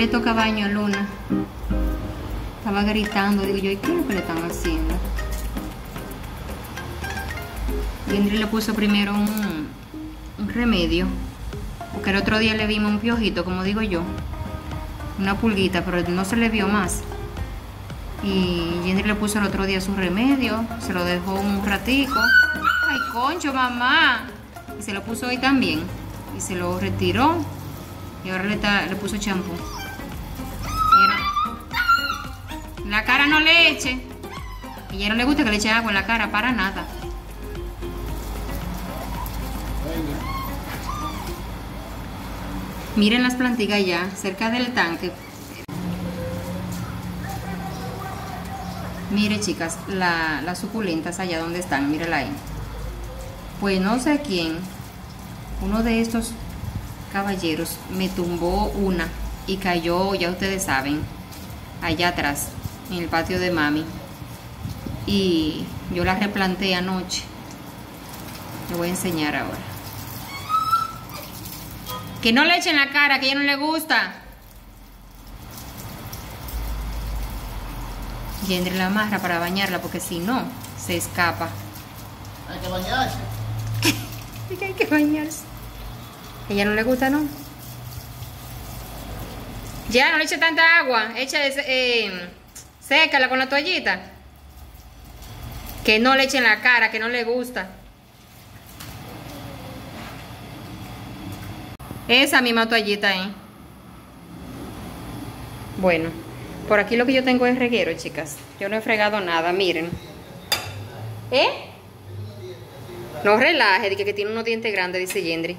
le toca baño a Luna. Estaba gritando, digo yo, ¿y qué es lo que le están haciendo? Gendry le puso primero un remedio, porque el otro día le vimos un piojito, como digo yo, una pulguita, pero no se le vio más. Y Gendry le puso el otro día su remedio, se lo dejó un ratico. ¡Ay, concho, mamá! Y se lo puso hoy también. Y se lo retiró. Y ahora le puso champú. Mira. La cara no le eche. A ella no le gusta que le eche agua en la cara, para nada. Miren las plantitas allá, cerca del tanque. Mire, chicas, las suculentas allá donde están, mírala ahí. Pues no sé quién, uno de estos caballeros me tumbó una y cayó, ya ustedes saben, allá atrás, en el patio de mami. Y yo la replanté anoche. Le voy a enseñar ahora. Que no le echen la cara, que a ella no le gusta. Gendry la amarra para bañarla, porque si no, se escapa. Hay que bañarse. Sí que hay que bañarse. A ella no le gusta, ¿no? Ya, no le eche tanta agua. Sécala con la toallita. Que no le echen la cara, que no le gusta. Esa misma toallita ahí. Bueno, por aquí lo que yo tengo es reguero, chicas. Yo no he fregado nada, miren. No relaje, que tiene unos dientes grandes, dice Gendry.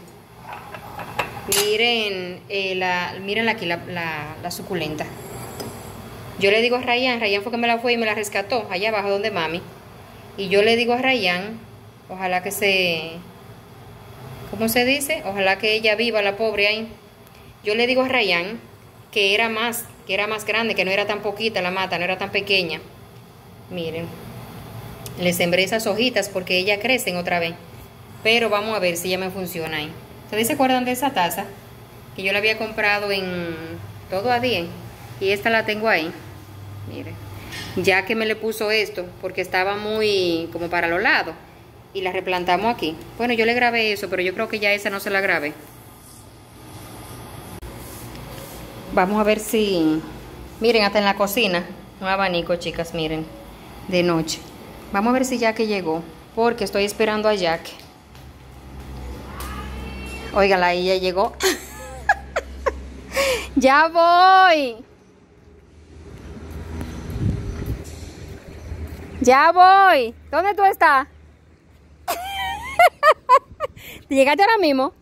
Miren, miren aquí la suculenta. Yo le digo a Ryan fue que me la fue y me la rescató, allá abajo donde mami. Y yo le digo a Ryan, ojalá que ¿cómo se dice? Ojalá que ella viva, la pobre ahí. Yo le digo a Ryan que era más grande, que no era tan poquita la mata, no era tan pequeña. Miren, le sembré esas hojitas porque ellas crecen otra vez. Pero vamos a ver si ya me funciona ahí. ¿Ustedes se acuerdan de esa taza? Que yo la había comprado en Todo a 10. Y esta la tengo ahí. Miren, ya que me le puso esto, porque estaba muy como para los lados. Y la replantamos aquí. Bueno, yo le grabé eso, pero yo creo que ya esa no se la grabé. Vamos a ver si... Miren, hasta en la cocina. Un abanico, chicas, miren. De noche. Vamos a ver si Jack llegó. Porque estoy esperando a Jack. Óigala, ahí ya llegó. ¡Ya voy! ¡Ya voy! ¿Dónde tú estás? ¿Llegaste ahora mismo?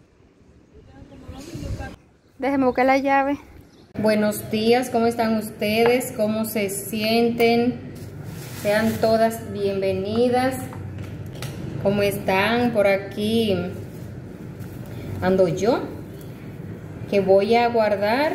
Déjenme buscar la llave. Buenos días, ¿cómo están ustedes? ¿Cómo se sienten? Sean todas bienvenidas. ¿Cómo están? Por aquí ando yo, que voy a guardar.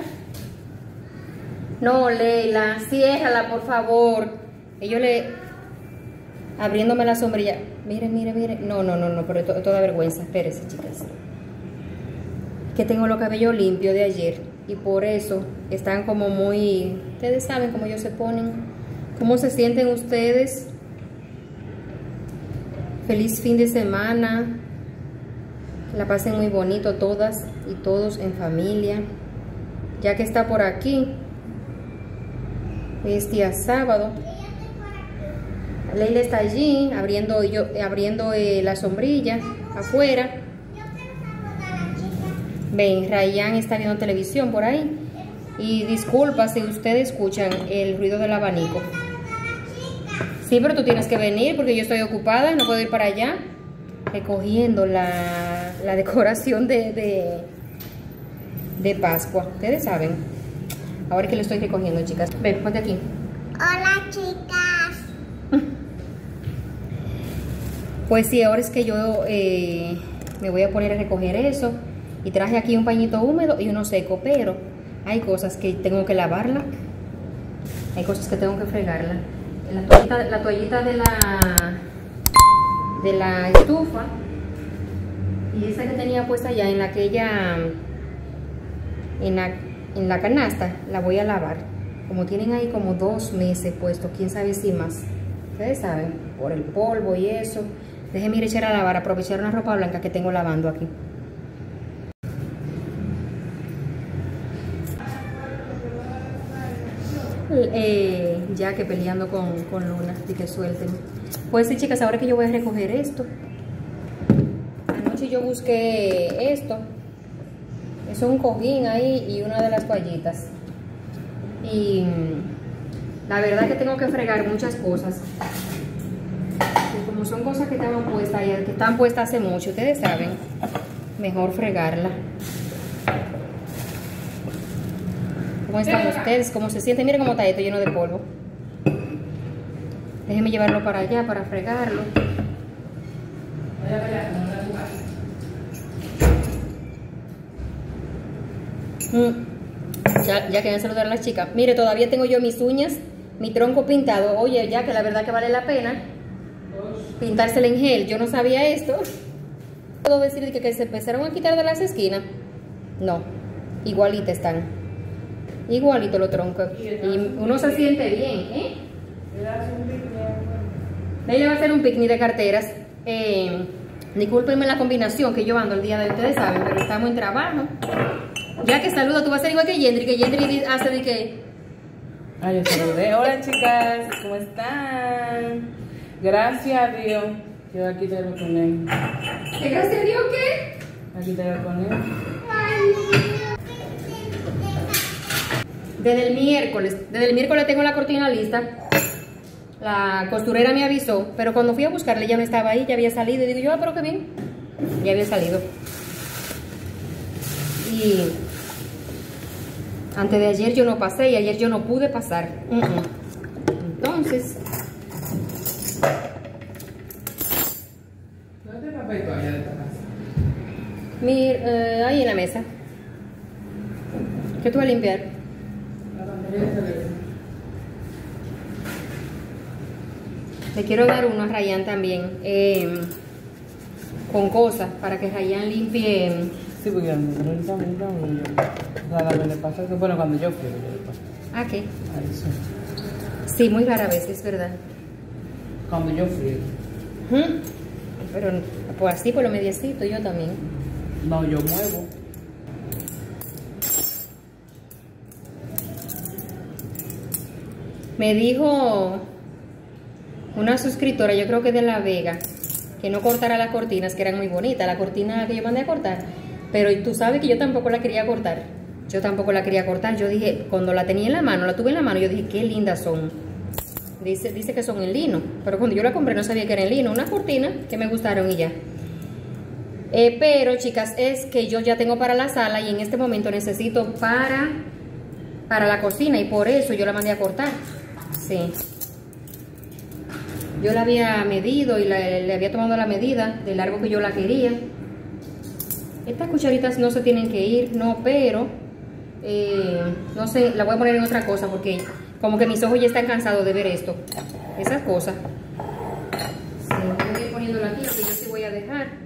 No, Leila, ciérrala, por favor. Ellos abriéndome la sombrilla. Miren, miren, miren. No, pero toda vergüenza. Espérense, chicas. Que tengo los cabellos limpios de ayer. Y por eso están como muy... Ustedes saben cómo ellos se ponen. ¿Cómo se sienten ustedes? Feliz fin de semana. Que la pasen muy bonito todas y todos en familia. Ya que está por aquí. Es día sábado. Leila está allí abriendo la sombrilla afuera. Ven, Ryan está viendo televisión por ahí. Y disculpa si ustedes escuchan el ruido del abanico. Sí, pero tú tienes que venir porque yo estoy ocupada, no puedo ir para allá. Recogiendo la decoración de Pascua. Ustedes saben. Ahora que lo estoy recogiendo, chicas. Ven, ponte aquí. Hola, chicas. Pues sí, ahora es que yo me voy a poner a recoger eso. Y traje aquí un pañito húmedo y uno seco, pero hay cosas que tengo que lavarla. Hay cosas que tengo que fregarla. La toallita de la estufa. Y esa que tenía puesta allá en en la canasta, la voy a lavar. Como tienen ahí como 2 meses puesto, quién sabe si más. Ustedes saben, por el polvo y eso. Déjenme ir a echar a lavar, aprovechar una ropa blanca que tengo lavando aquí. Ya que peleando con Luna y que suelten. Pues sí, chicas, ahora que yo voy a recoger esto. Anoche yo busqué esto. Es un cojín ahí y una de las toallitas. Y la verdad que tengo que fregar muchas cosas. Y como son cosas que estaban puestas, que están puestas hace mucho, ustedes saben, mejor fregarla. ¿Cómo están ustedes? ¿Cómo se sienten? Miren cómo está esto lleno de polvo. Déjenme llevarlo para allá para fregarlo. Ya querían saludar a las chicas. Mire, todavía tengo yo mis uñas, mi tronco pintado. Oye, ya que la verdad que vale la pena pintársela en gel. Yo no sabía esto. ¿Puedo decir que se empezaron a quitar de las esquinas? No, igualita están. Igualito los troncos. Y uno se siente bien, ¿eh? Ella va a hacer un picnic de carteras. Discúlpenme la combinación que yo ando el día de hoy, ustedes saben, pero estamos en trabajo. Ya que saludo, tú vas a ser igual que Yendri hace de que... Ay, yo saludé. Hola chicas, ¿cómo están? Gracias a Dios. Yo aquí te lo ponen. ¿Qué gracias a Dios qué? Aquí te lo ponen. Desde el miércoles tengo la cortina lista. La costurera me avisó, pero cuando fui a buscarle ya no estaba ahí, ya había salido. Y digo yo, pero qué bien, ya había salido. Y antes de ayer yo no pasé y ayer yo no pude pasar. Entonces, ¿Dónde está el papel toalla de esta casa? mira, ahí en la mesa. ¿Qué tú vas a limpiar? La pantalla de teléfono. Le quiero dar uno a Ryan también, con cosas, para que Ryan limpie. Sí, porque a mí rara vez le pasa eso. Bueno, cuando yo fui, le pasa. ¿Ah, qué? Ahí sí. Sí, muy rara vez, es verdad. Cuando yo fui. Pero pues así por lo mediecito yo también. No, yo muevo. Me dijo una suscriptora, yo creo que de La Vega, que no cortara las cortinas, que eran muy bonitas, la cortina que yo mandé a cortar. Pero tú sabes que yo tampoco la quería cortar. Yo tampoco la quería cortar. Yo dije, cuando la tenía en la mano, la tuve en la mano, yo dije, qué lindas son. Dice que son en lino, pero cuando yo la compré no sabía que era en lino. Una cortina que me gustaron y ya. Pero chicas, es que yo ya tengo para la sala y en este momento necesito para la cocina y por eso yo la mandé a cortar. Sí. Yo la había medido y le había tomado la medida de largo que yo la quería. Estas cucharitas no se tienen que ir, no, pero no sé, la voy a poner en otra cosa porque como que mis ojos ya están cansados de ver esto. Esas cosas. Sí, voy a ir poniéndolo aquí, que yo sí voy a dejar.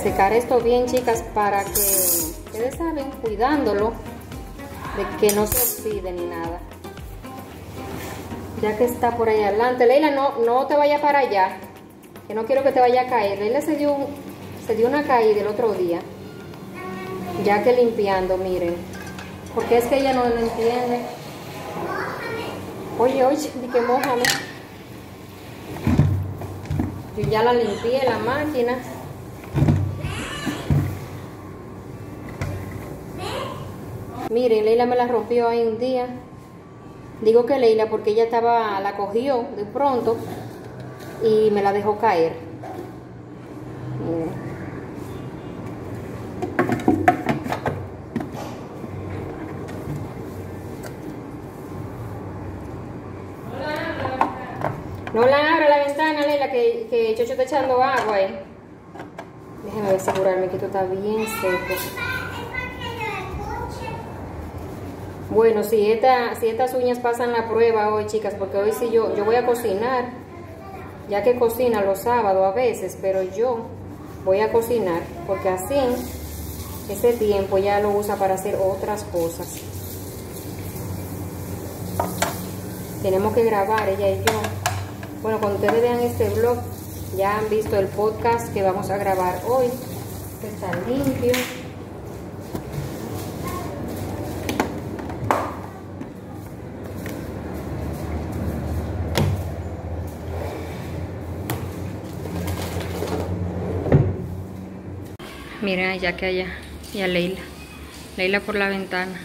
secar esto bien, chicas, para que, ustedes saben, cuidándolo de que no se oxide ni nada. Ya que está por ahí adelante. Leila, no te vaya para allá, que no quiero que te vaya a caer. Leila se dio una caída el otro día, ya que limpiando, miren, porque es que ella no lo entiende. Oye, di que mójame. Yo ya la limpié la máquina. Miren, Leila me la rompió ahí un día. Digo que Leila porque ella la cogió de pronto y me la dejó caer. Miren. No la abra la ventana, Leila, que Chocho está echando agua ahí. Déjame asegurarme que esto está bien seco. Bueno, si estas uñas pasan la prueba hoy, chicas, porque hoy sí yo voy a cocinar, ya que cocina los sábados a veces, pero yo voy a cocinar, porque así ese tiempo ya lo usa para hacer otras cosas. Tenemos que grabar, ella y yo. Bueno, cuando ustedes vean este vlog, ya han visto el podcast que vamos a grabar hoy. Este está limpio. Miren allá que allá, y a Leila por la ventana.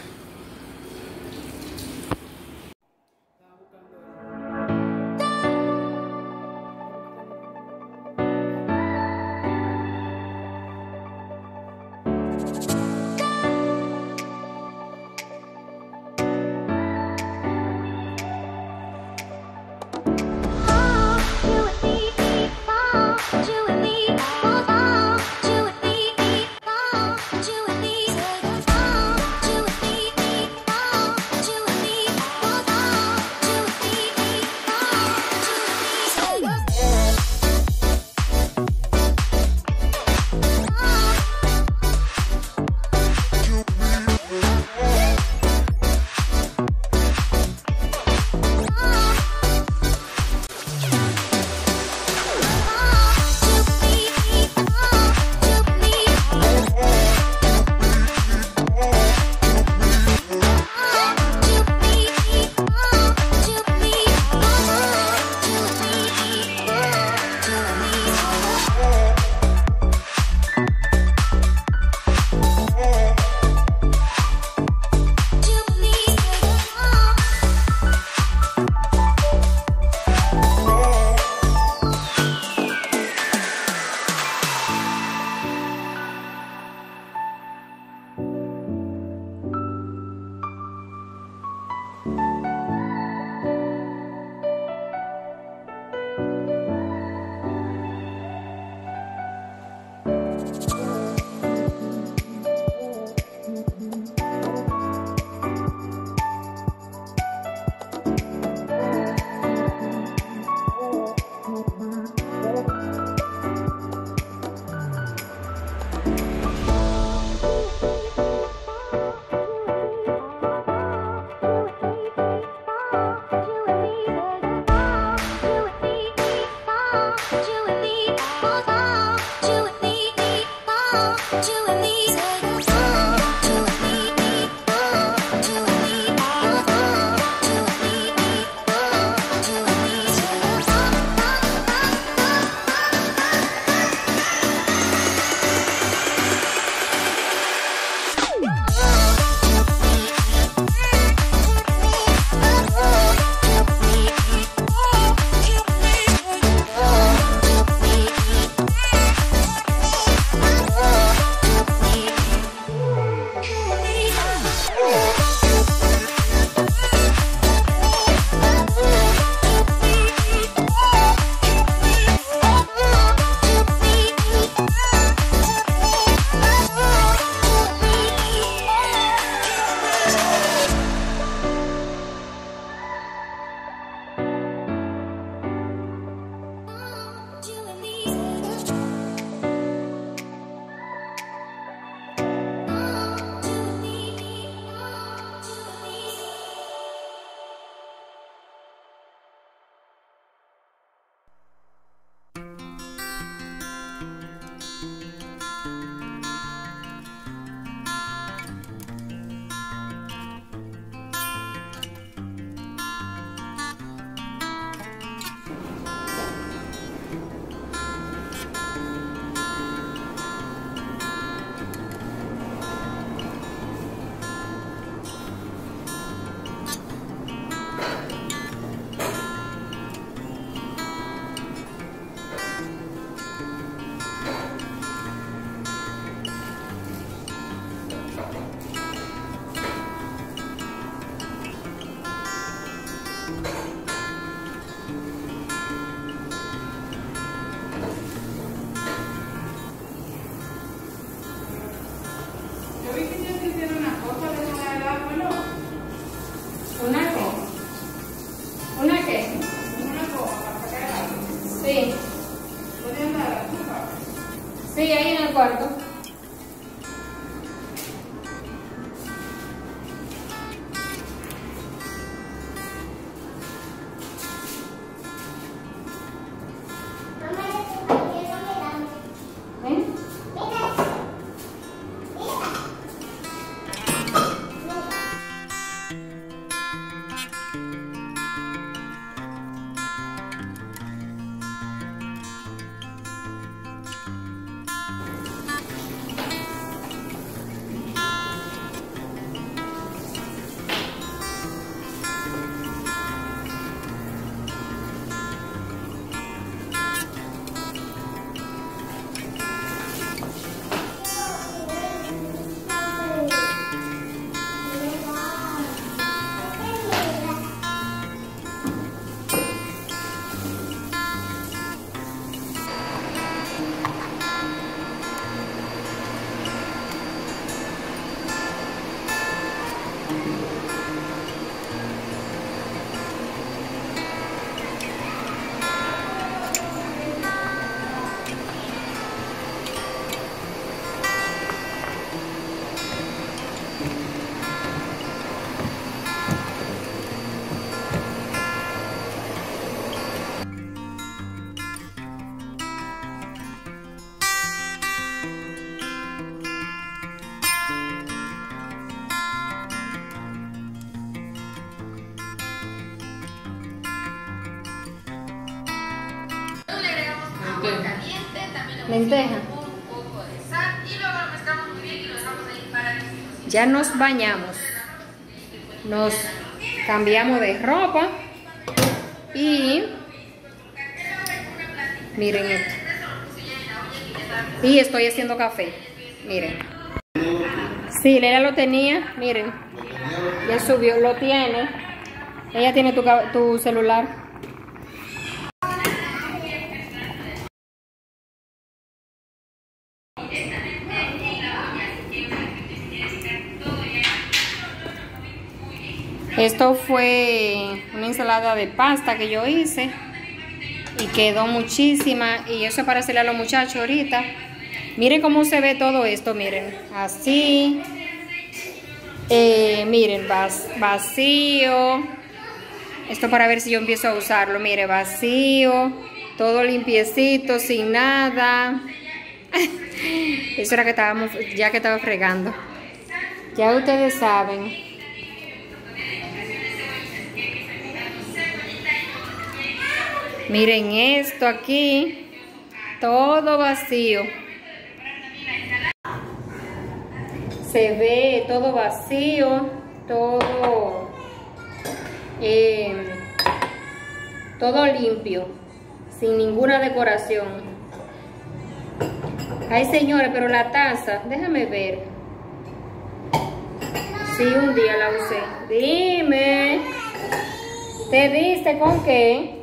¿Una qué? Una copa para sacar el agua. Sí. ¿Puede andar? Sí, ahí en el cuarto. ¿Eh? Lenteja. Ya nos bañamos, nos cambiamos de ropa y miren esto. Y estoy haciendo café, miren. Sí, Lela lo tenía, miren. Ya subió, lo tiene. Ella tiene tu celular. Esto fue una ensalada de pasta que yo hice y quedó muchísima, y eso es para hacerle a los muchachos ahorita. Miren cómo se ve todo esto, miren, así, miren, vacío. Esto para ver si yo empiezo a usarlo, mire, vacío, todo limpiecito, sin nada. Eso era que estábamos, ya que estaba fregando. Ya ustedes saben. Miren esto aquí, todo vacío. Se ve todo vacío, todo limpio, sin ninguna decoración. Ay, señores, pero la taza, déjame ver. Sí, un día la usé. Dime, ¿te viste con qué?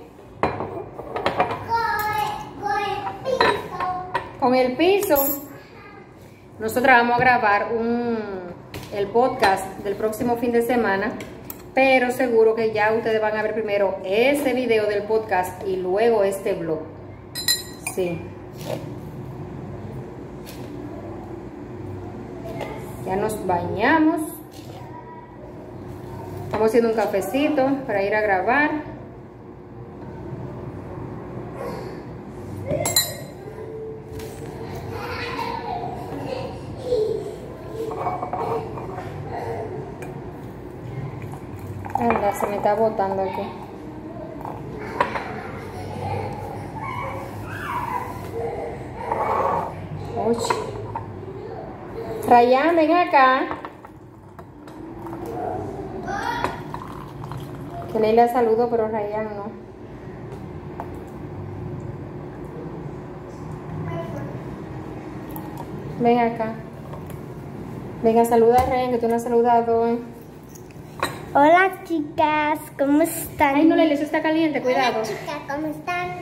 Con el piso. Nosotros vamos a grabar el podcast del próximo fin de semana, pero seguro que ya ustedes van a ver primero ese video del podcast y luego este vlog. Sí. Ya nos bañamos. Estamos haciendo un cafecito para ir a grabar. Anda, se me está botando aquí. Uy. Rayán, ven acá. Que Leila saludó, pero Rayán no. Ven acá. Venga, saluda a Rayán, que tú no has saludado. Hola chicas, ¿cómo están? Ay, no, Leila, eso está caliente, cuidado. Hola chicas, ¿cómo están?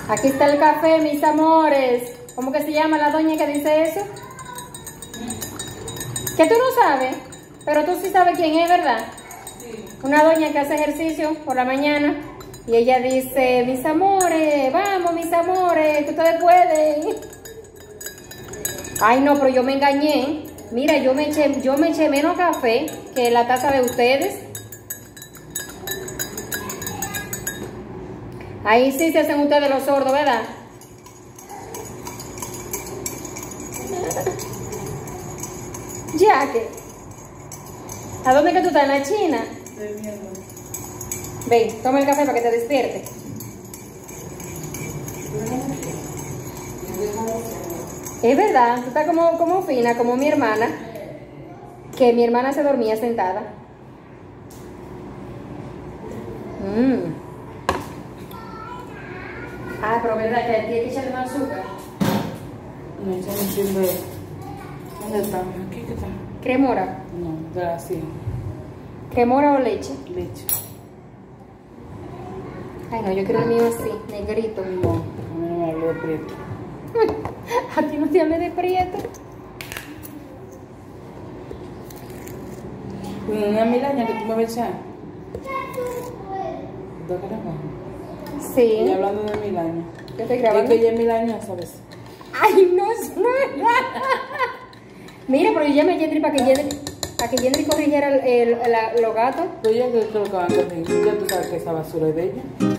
Aquí está el café, mis amores. ¿Cómo que se llama la doña que dice eso? Que tú no sabes, pero tú sí sabes quién es, ¿verdad? Sí. Una doña que hace ejercicio por la mañana y ella dice, mis amores, vamos, mis amores, que ustedes pueden. Ay, no, pero yo me engañé. Mira, yo me eché menos café que la taza de ustedes. Ahí sí se hacen ustedes los sordos, ¿verdad? Ya que. ¿A dónde que tú estás? ¿En la China? Estoy viendo. Ven, toma el café para que te despierte. Es verdad, tú estás como fina, como mi hermana, que mi hermana se dormía sentada. Ah, pero verdad que tiene que echarle más azúcar. No, ya no entiendo. ¿Dónde está? ¿Aquí qué está? ¿Cremora? No, de así. ¿Cremora o leche? Leche. Ay, no, yo quiero el mío así, negrito. No, a mí no me habló de prieto. A ti no te hablé de prieto. Pues una milaña que tú me vas a echar. ¿Dos grabando? Sí. Y hablando de milaña. Yo estoy Es grabando. que ella es milaña, ¿sabes? Ay, no, eso no es nada. Mira, pero yo llamé a Yendri para que Yendri corrigiera los gatos. Pues ella creo que lo que van a corregir. Ya tú sabes que esa basura es de ella.